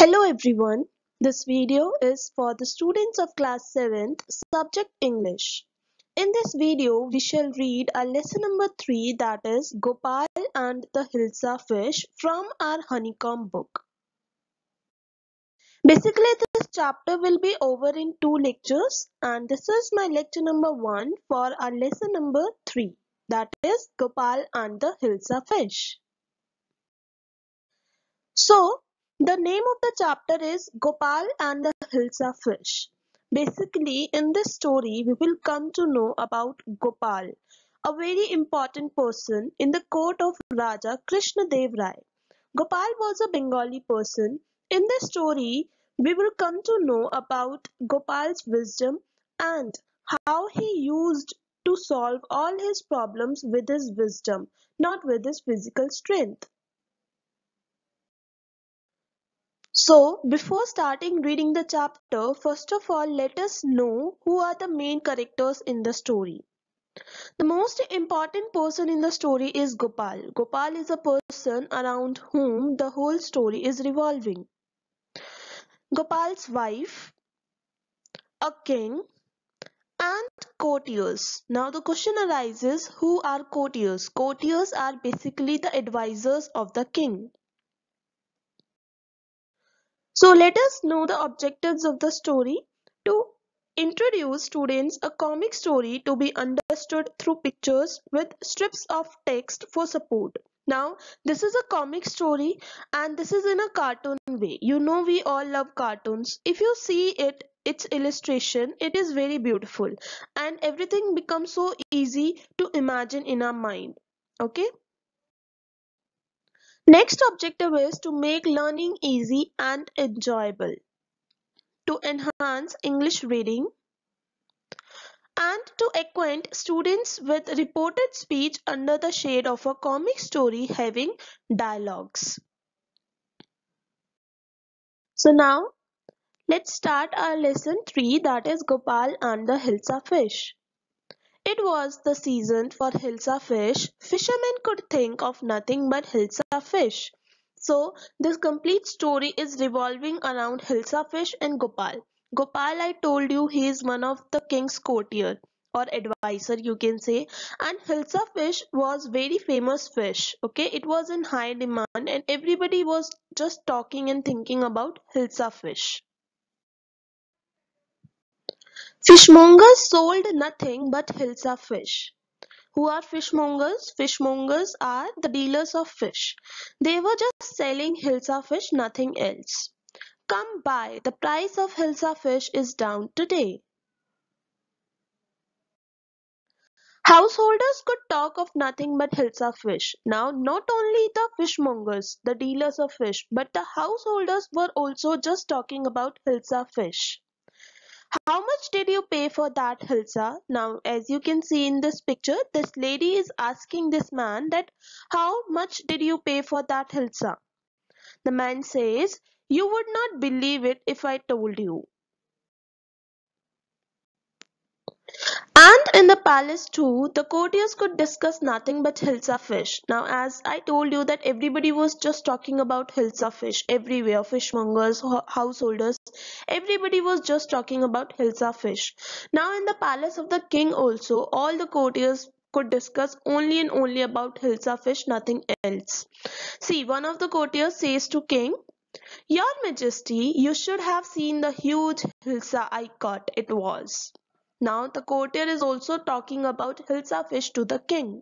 Hello everyone, this video is for the students of class 7th, subject English. In this video, we shall read our lesson number 3, that is Gopal and the Hilsa fish from our honeycomb book. Basically, this chapter will be over in 2 lectures and this is my lecture number 1 for our lesson number 3, that is Gopal and the Hilsa fish. So, the name of the chapter is Gopal and the Hilsa fish. Basically, in this story, we will come to know about Gopal, a very important person in the court of Raja Krishna Dev Rai. Gopal was a Bengali person. In this story, we will come to know about Gopal's wisdom and how he used to solve all his problems with his wisdom, not with his physical strength. So, before starting reading the chapter, first of all, let us know who are the main characters in the story. The most important person in the story is Gopal. Gopal is a person around whom the whole story is revolving. Gopal's wife, a king, and courtiers. Now the question arises, who are courtiers? Courtiers are basically the advisors of the king. So let us know the objectives of the story. To introduce students a comic story to be understood through pictures with strips of text for support. Now this is a comic story and this is in a cartoon way. You know we all love cartoons. If you see its illustration, it is very beautiful and everything becomes so easy to imagine in our mind. Okay. Next objective is to make learning easy and enjoyable, to enhance English reading, and to acquaint students with reported speech under the shade of a comic story having dialogues. So now let's start our lesson 3, that is Gopal and the Hilsa fish. It was the season for Hilsa fish. Fishermen could think of nothing but Hilsa fish. So this complete story is revolving around Hilsa fish and Gopal. Gopal, I told you, he is one of the king's courtier or advisor you can say, and Hilsa fish was very famous fish. Okay, it was in high demand and everybody was just talking and thinking about Hilsa fish. Fishmongers sold nothing but Hilsa fish. Who are fishmongers? Fishmongers are the dealers of fish. They were just selling Hilsa fish, nothing else. Come buy, the price of Hilsa fish is down today. Householders could talk of nothing but Hilsa fish. Now, not only the fishmongers, the dealers of fish, but the householders were also just talking about Hilsa fish. How much did you pay for that, Hilsa? Now, as you can see in this picture, this lady is asking this man that how much did you pay for that, Hilsa? The man says, you would not believe it if I told you. And in the palace too, the courtiers could discuss nothing but Hilsa fish. Now, as I told you that everybody was just talking about Hilsa fish everywhere, fishmongers, householders, everybody was just talking about Hilsa fish. Now, in the palace of the king also, all the courtiers could discuss only and only about Hilsa fish, nothing else. See, one of the courtiers says to king, Your Majesty, you should have seen the huge Hilsa I caught. It was. Now the courtier is also talking about Hilsa fish to the king.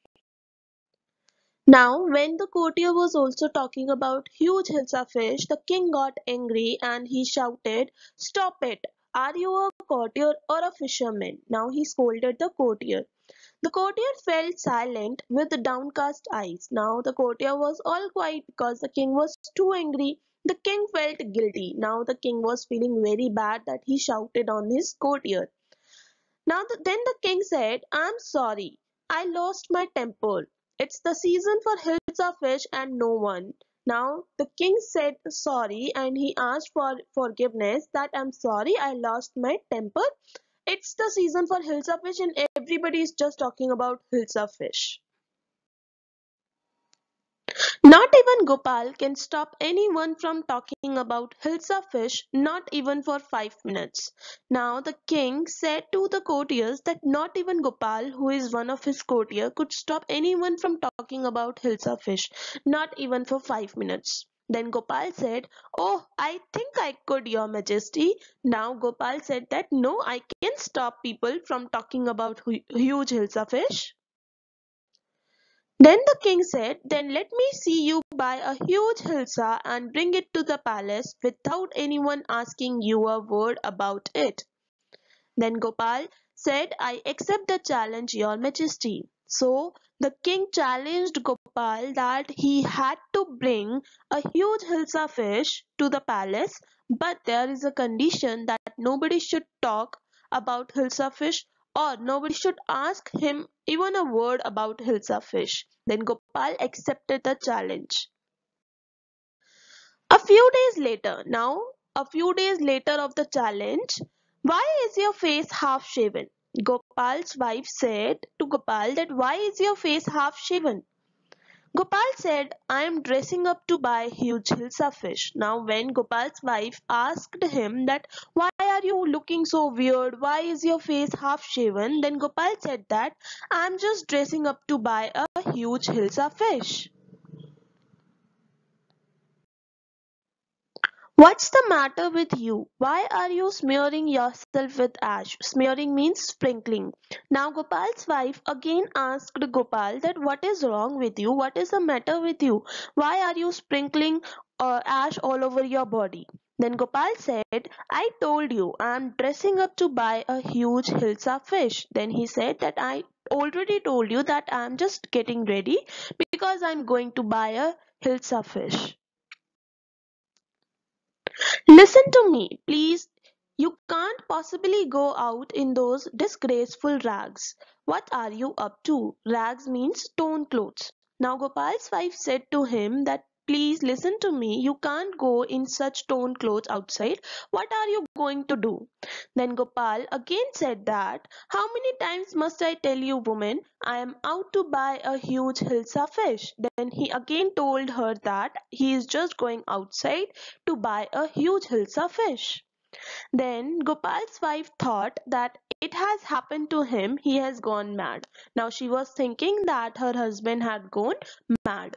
Now when the courtier was also talking about huge Hilsa fish, the king got angry and he shouted, Stop it! Are you a courtier or a fisherman? Now he scolded the courtier. The courtier felt silent with downcast eyes. Now the courtier was all quiet because the king was too angry. The king felt guilty. Now the king was feeling very bad that he shouted on his courtier. Now then the king said, I'm sorry, I lost my temper. It's the season for Hilsa fish and no one. Now the king said sorry and he asked for forgiveness that I'm sorry I lost my temper. It's the season for Hilsa fish and everybody is just talking about Hilsa fish. Not even Gopal can stop anyone from talking about Hilsa fish, not even for 5 minutes. Now the king said to the courtiers that not even Gopal, who is one of his courtier, could stop anyone from talking about Hilsa fish, not even for 5 minutes. Then Gopal said, "Oh, I think I could, Your Majesty." Now Gopal said that no, I can stop people from talking about huge Hilsa fish. Then the king said, "Then let me see you buy a huge hilsa and bring it to the palace without anyone asking you a word about it." Then Gopal said, "I accept the challenge, Your Majesty." So the king challenged Gopal that he had to bring a huge hilsa fish to the palace, but there is a condition that nobody should talk about hilsa fish or nobody should ask him even a word about hilsa fish. Then Gopal accepted the challenge. A few days later, now a few days later of the challenge, "Why is your face half shaven?" Gopal's wife said to Gopal that why is your face half shaven? Gopal said, "I am dressing up to buy huge hilsa fish." Now when Gopal's wife asked him that why are you looking so weird? Why is your face half shaven? Then Gopal said that I am just dressing up to buy a huge hilsa fish. "What's the matter with you? Why are you smearing yourself with ash?" Smearing means sprinkling. Now Gopal's wife again asked Gopal that what is wrong with you? What is the matter with you? Why are you sprinkling ash all over your body? Then Gopal said, "I told you I am dressing up to buy a huge hilsa fish." Then he said that I already told you that I am just getting ready because I am going to buy a hilsa fish. "Listen to me, please. You can't possibly go out in those disgraceful rags. What are you up to?" Rags means torn clothes. Now Gopal's wife said to him that please listen to me. You can't go in such torn clothes outside. What are you going to do? Then Gopal again said that how many times must I tell you, woman, I am out to buy a huge hilsa fish. Then he again told her that he is just going outside to buy a huge hilsa fish. Then Gopal's wife thought that it has happened to him, he has gone mad. Now she was thinking that her husband had gone mad.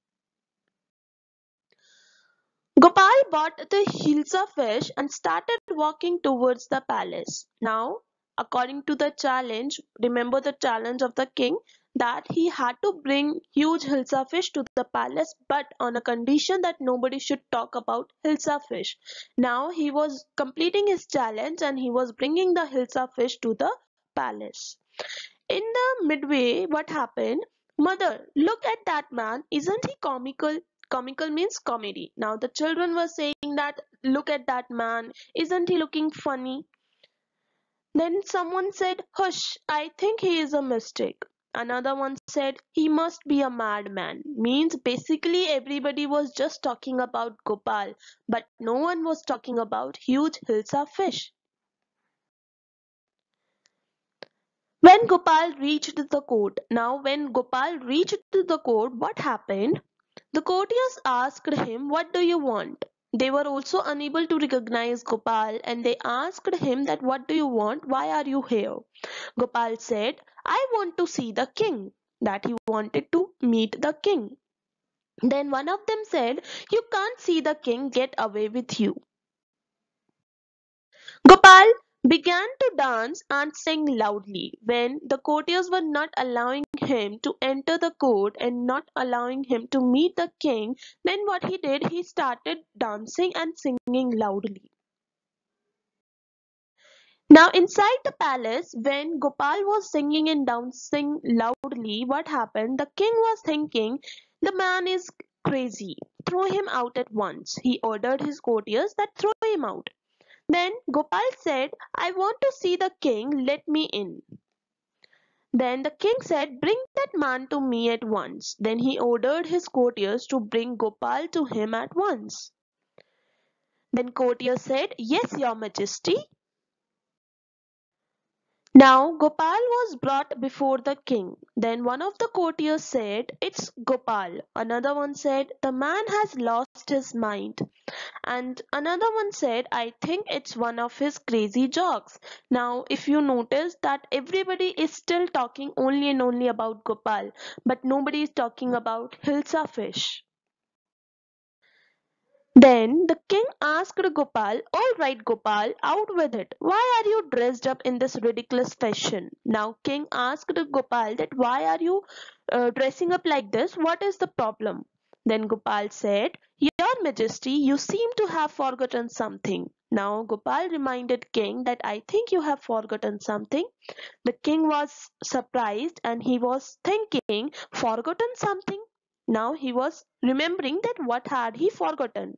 Gopal bought the hilsa fish and started walking towards the palace. Now, according to the challenge, remember the challenge of the king that he had to bring huge hilsa fish to the palace, but on a condition that nobody should talk about hilsa fish. Now he was completing his challenge and he was bringing the hilsa fish to the palace. In the midway, what happened? "Mother, look at that man. Isn't he comical?" Comical means comedy. Now the children were saying that look at that man. Isn't he looking funny? Then someone said, "Hush, I think he is a mistake." Another one said, "He must be a madman." Means basically everybody was just talking about Gopal, but no one was talking about huge hilsa fish. When Gopal reached the court, now when Gopal reached the court, what happened? The courtiers asked him, "What do you want?" They were also unable to recognize Gopal and they asked him that what do you want? Why are you here? Gopal said, "I want to see the king." That he wanted to meet the king. Then one of them said, "You can't see the king, get away with you." Gopal began to dance and sing loudly. When the courtiers were not allowing him to enter the court and not allowing him to meet the king, then what he did, he started dancing and singing loudly. Now inside the palace, when Gopal was singing and dancing loudly, what happened? The king was thinking, the man is crazy. Throw him out at once. He ordered his courtiers that throw him out. Then Gopal said, "I want to see the king, let me in." Then the king said, "Bring that man to me at once." Then he ordered his courtiers to bring Gopal to him at once. Then courtiers said, "Yes, your majesty." Now Gopal was brought before the king. Then one of the courtiers said, "It's Gopal." Another one said, "The man has lost his mind." And another one said, "I think it's one of his crazy jokes." Now, if you notice that everybody is still talking only and only about Gopal, but nobody is talking about Hilsa fish. Then the king asked Gopal, "All right, Gopal, out with it. Why are you dressed up in this ridiculous fashion?" Now, king asked Gopal that why are you dressing up like this? What is the problem? Then Gopal said, "Your Majesty, you seem to have forgotten something." Now, Gopal reminded king that I think you have forgotten something. The king was surprised and he was thinking, forgotten something? Now he was remembering that what had he forgotten.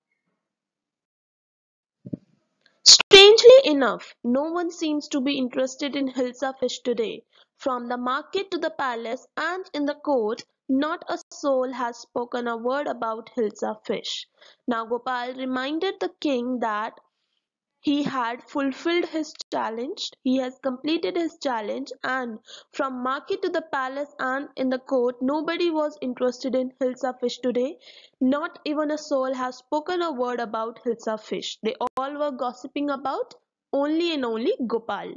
Strangely enough, no one seems to be interested in Hilsa fish today. From the market to the palace and in the court, not a soul has spoken a word about Hilsa fish. Now Gopal reminded the king that he had fulfilled his challenge, he has completed his challenge, and from market to the palace and in the court, nobody was interested in Hilsa fish today. Not even a soul has spoken a word about Hilsa fish. They all were gossiping about only and only Gopal.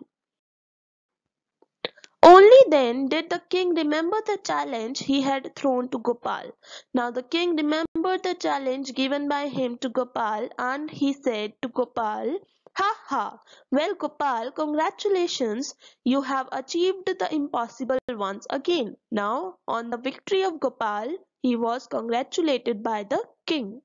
Only then did the king remember the challenge he had thrown to Gopal. Now the king remembered the challenge given by him to Gopal, and he said to Gopal, "Ha ha! Well, Gopal, congratulations! You have achieved the impossible once again." Now, on the victory of Gopal, he was congratulated by the king.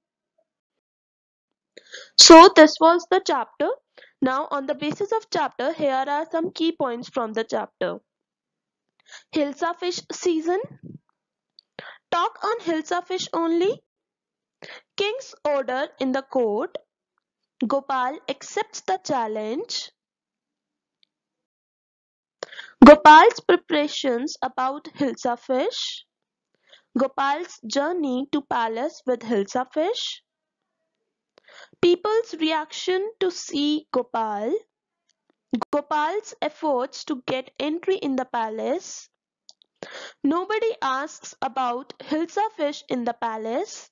So, this was the chapter. Now, on the basis of chapter, here are some key points from the chapter. Hilsa fish season. Talk on Hilsa fish only. King's order in the court. Gopal accepts the challenge. Gopal's preparations about Hilsa fish. Gopal's journey to palace with Hilsa fish. People's reaction to see Gopal. Gopal's efforts to get entry in the palace. Nobody asks about Hilsa fish in the palace.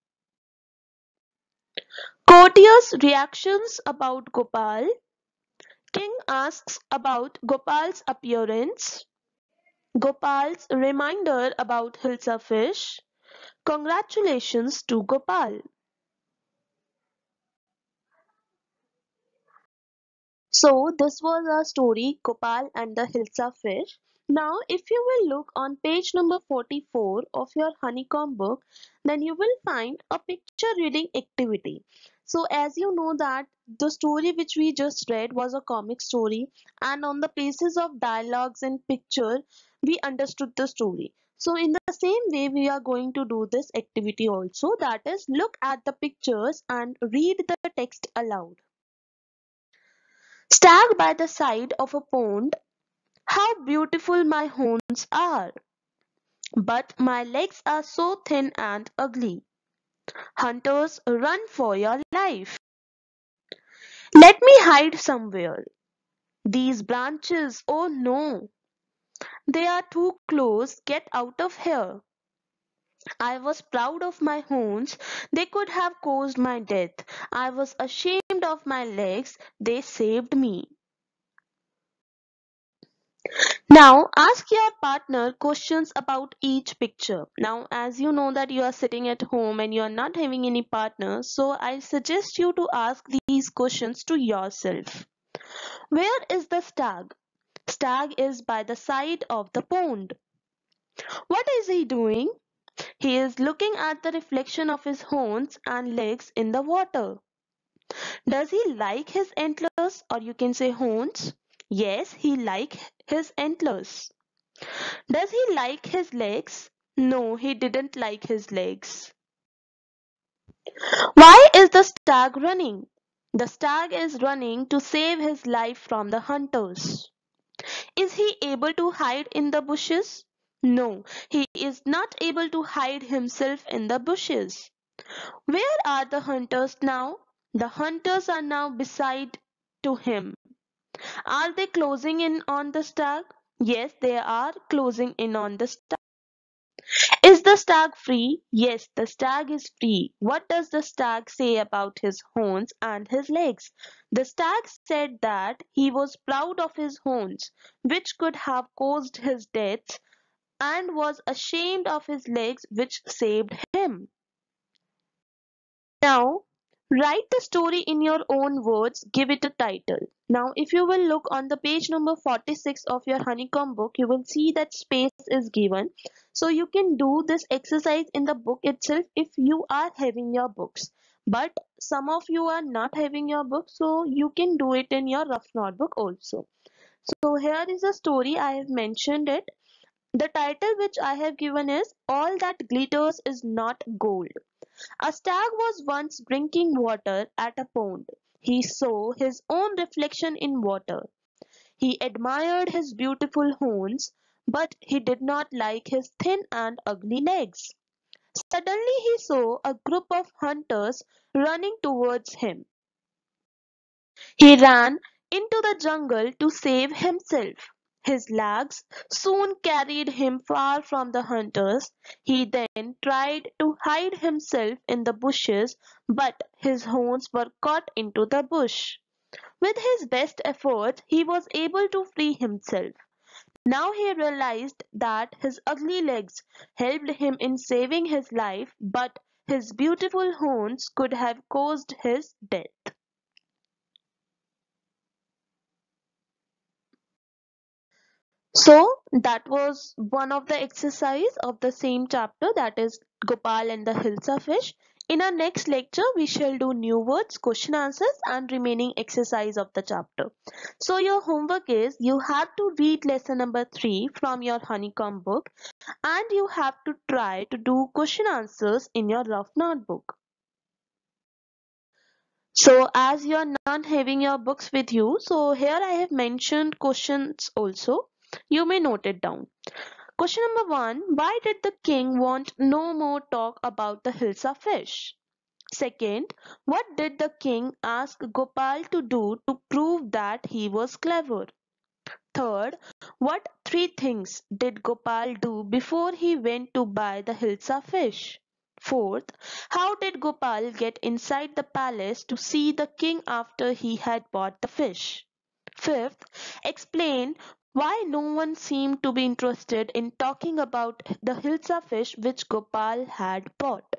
Courtiers' reactions about Gopal. King asks about Gopal's appearance. Gopal's reminder about Hilsa fish. Congratulations to Gopal. So this was our story, Gopal and the Hilsa fish. Now if you will look on page number 44 of your honeycomb book, then you will find a picture reading activity. So as you know that the story which we just read was a comic story, and on the basis of dialogues and picture we understood the story. So in the same way we are going to do this activity also, that is look at the pictures and read the text aloud. Stag by the side of a pond. How beautiful my horns are! But my legs are so thin and ugly. Hunters, run for your life. Let me hide somewhere. These branches, oh no, they are too close. Get out of here. I was proud of my horns. They could have caused my death. I was ashamed of my legs. They saved me. Now ask your partner questions about each picture. Now as you know that you are sitting at home and you are not having any partner, so I suggest you to ask these questions to yourself. Where is the stag? Stag is by the side of the pond. What is he doing? He is looking at the reflection of his horns and legs in the water. Does he like his antlers, or you can say horns? Yes, he like his antlers. Does he like his legs? No, he didn't like his legs. Why is the stag running? The stag is running to save his life from the hunters. Is he able to hide in the bushes? No, he is not able to hide himself in the bushes. Where are the hunters now? The hunters are now beside to him. Are they closing in on the stag? Yes, they are closing in on the stag. Is the stag free? Yes, the stag is free. What does the stag say about his horns and his legs? The stag said that he was proud of his horns, which could have caused his death, and was ashamed of his legs, which saved him. Now, write the story in your own words, give it a title. Now, if you will look on the page number 46 of your honeycomb book, you will see that space is given. So you can do this exercise in the book itself if you are having your books. But some of you are not having your book, so you can do it in your rough notebook also. So here is a story, I have mentioned it. The title which I have given is All That Glitters Is Not Gold. A stag was once drinking water at a pond. He saw his own reflection in water. He admired his beautiful horns, but he did not like his thin and ugly legs. Suddenly he saw a group of hunters running towards him. He ran into the jungle to save himself. His legs soon carried him far from the hunters. He then tried to hide himself in the bushes, but his horns were caught into the bush. With his best efforts, he was able to free himself. Now he realized that his ugly legs helped him in saving his life, but his beautiful horns could have caused his death. So that was one of the exercise of the same chapter, that is Gopal and the Hilsa fish. In our next lecture, we shall do new words, question answers and remaining exercise of the chapter. So your homework is you have to read lesson number 3 from your honeycomb book and you have to try to do question answers in your rough notebook. So as you are not having your books with you, so here I have mentioned questions also. You may note it down. Question number 1. Why did the king want no more talk about the Hilsa fish? Second, what did the king ask Gopal to do to prove that he was clever? Third, what three things did Gopal do before he went to buy the Hilsa fish? Fourth, how did Gopal get inside the palace to see the king after he had bought the fish? Fifth, explain why no one seemed to be interested in talking about the Hilsa fish which Gopal had bought.